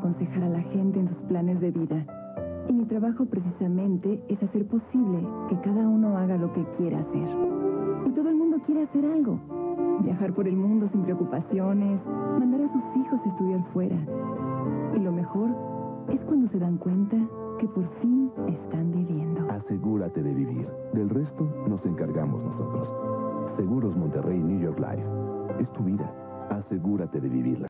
aconsejar a la gente en sus planes de vida. Y mi trabajo precisamente es hacer posible que cada uno haga lo que quiera hacer. Y todo el mundo quiere hacer algo. Viajar por el mundo sin preocupaciones, mandar a sus hijos a estudiar fuera. Y lo mejor es cuando se dan cuenta que por fin están viviendo. Asegúrate de vivir. Del resto nos encargamos nosotros. Seguros Monterrey New York Life. Es tu vida. Asegúrate de vivirla.